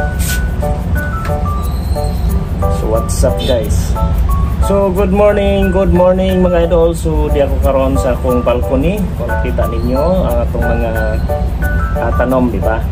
So what's up guys? So good morning mga idol. So di ako karon sa akong balcony. Kung nakita ninyo ang atong mga tanom, di ba?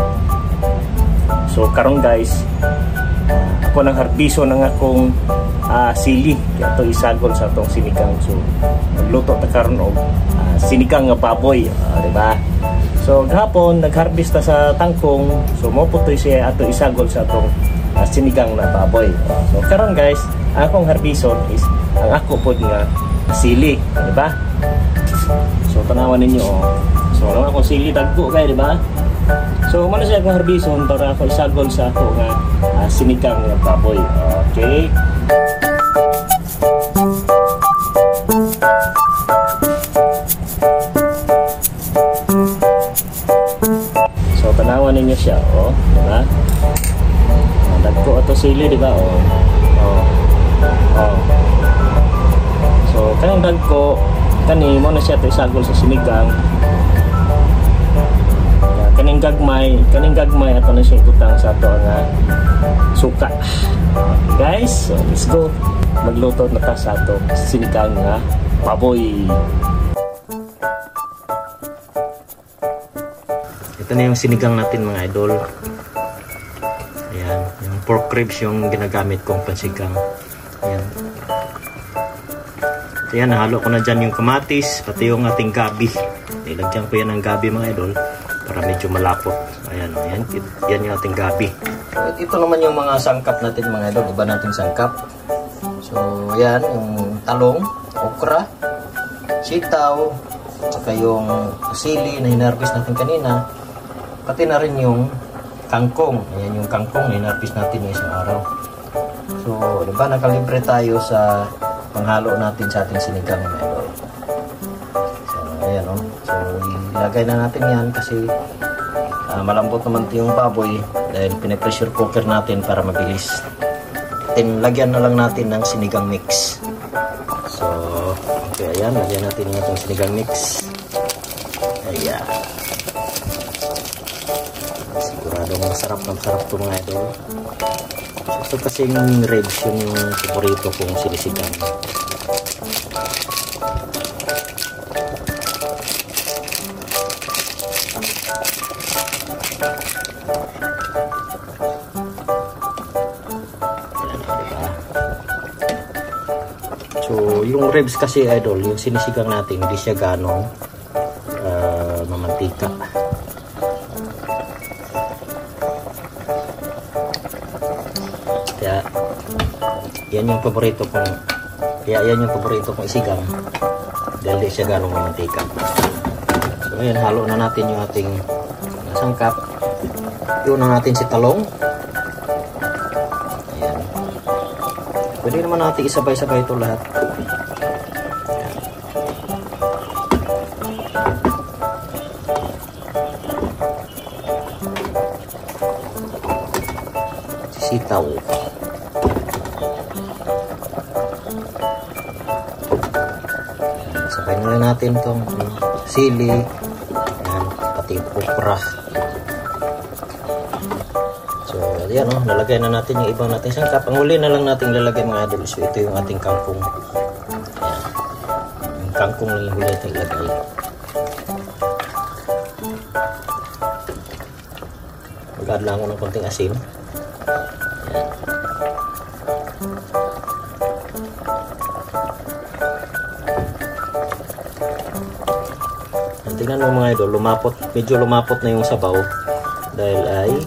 So karon guys, ako nang harbiso ng akong sili. Kaya ito isagol sa atong sinigang. So magluto ta karon og sinigang nga baboy, di ba? So gahapon nag-harvest ta sa tangkong. So mo putoy siya ato isagol sa atong sinigang na baboy. So karon guys, akong harbison is ang ako pod nga sili, di ba? So tanawan ninyo So lang akong sili dagko kay, di ba? So mano siya akong harbison para ako isagol sa ako nga sinigang na baboy. Okay. So tanawan ninyo siya, di ba? Dagko ato sili, di ba? So kanang dagko kani mo na siya to isagol sa sinigang. Kaning gagmay ato na siya itutang sa ato nga suka. Guys, so let's go. Magluto na ta sa ato sinigang nga baboy. Ito na yung sinigang natin mga idol. Ayan, yung pork ribs yung ginagamit kong pansigang. Ayan. So yan, nahalo ko na dyan yung kamatis, pati yung ating gabi. Nilagyan ko yan ng gabi mga idol para medyo malapot. Ayan, ayan, yan yung ating gabi. So, ito naman yung mga sangkap natin mga idol, iba nating sangkap. So yan, yung talong, okra, sitaw, saka yung sili na hinarvest natin kanina, pati na rin yung kangkong. Ayan yung kangkong na hinarvest natin yung isang araw. So diba nakalibre tayo sa panghalo natin sa ating sinigang mga idol. So ayan So ilagay na natin yan kasi malambot naman yung baboy dahil pinapressure cooker natin para mabilis. Then lagyan na lang natin ng sinigang mix. So okay, ayan, lagyan natin yung ating sinigang mix. Ayan. Siguradong masarap ito mga idol. Ito kasing ribs yung paborito kong sinisigang. So yung ribs kasi idol, yung sinisigang natin hindi siya ganong mamantika. Kaya yan yung paborito kong isigang dahil di siya ganong mamantika. So ayan, halo na natin yung ating sangkap. Iwan na natin si talong. Ayan. Pwede naman natin isabay-sabay ito lahat. Ayan. Sitaw. Sabay na lang natin itong sili. Ayan, pati okra. So ayan nalagay na natin yung ibang nating sangkap. Ang huli na lang natin lalagay mga idol. So ito yung ating kangkong. Ayan. Yung kangkong lang yung huli natin ilagay. Mag-add lang ako ng konting asin. Tingnan mo mga idol, medyo lumapot na yung sabaw dahil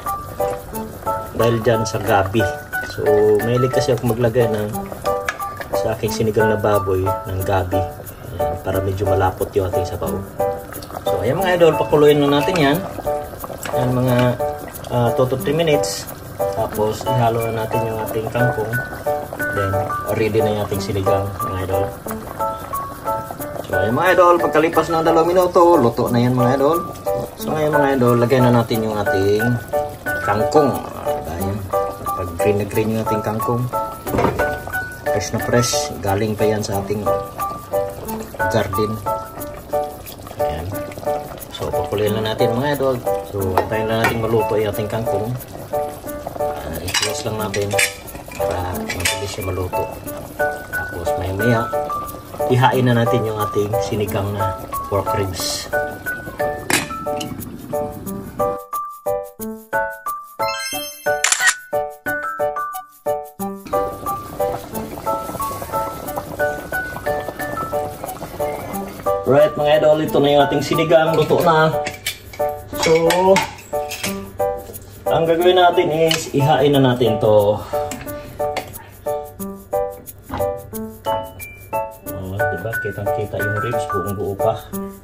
dyan sa gabi. So mahilig kasi ako maglagay sa aking sinigang na baboy ng gabi. Ayan, para medyo malapot yung ating sabaw. So ayan mga idol, pakuluin na natin yan. Ayan, mga 2 to 3 minutes. Tapos ihalo na natin yung ating kangkong. Then ready na yung ating sinigang mga idol. So ayan mga idol, pagkalipas ng 2 minuto, luto na yan mga idol. So ngayon mga idol, lagyan na natin yung ating kangkong. Ayan, pag green na green yung ating kangkong. Fresh na fresh, galing pa yan sa ating garden. Ayan. So pakuloyin lang natin mga idol. So, antayin lang natin maluto yung ating kangkong. I-close lang natin para mabilis siya maluto. Tapos maya-maya, ihain na natin yung ating sinigang na pork ribs. Right mga idol, ito na yung ating sinigang, luto na. So, ang gagawin natin is ihain na natin to. Oh, diba? Kitang-kita yung ribs, buong-buo pa.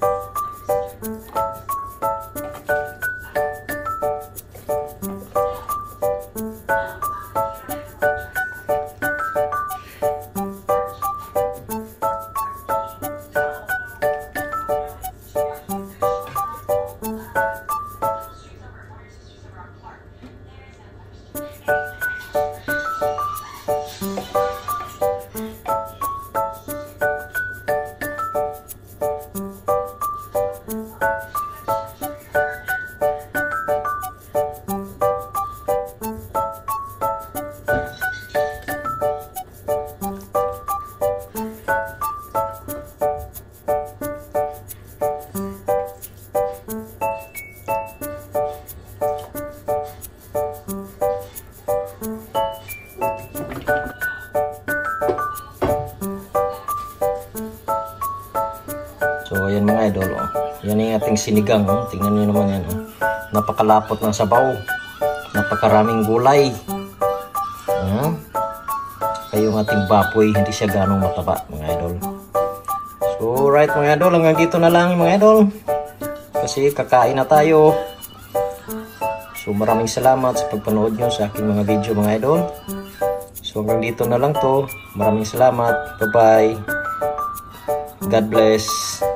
So ayan mga idol, oh. Yan yung ating sinigang, oh. Tingnan nyo naman yan, oh. Napakalapot ng sabaw, napakaraming gulay. Kaya yung ating baboy hindi siya ganong mataba mga idol. So right mga idol, hanggang dito na lang mga idol, kasi kakain na tayo. So maraming salamat sa pagpanood nyo sa aking mga video mga idol. So hanggang dito na lang to. Maraming salamat, bye bye, God bless.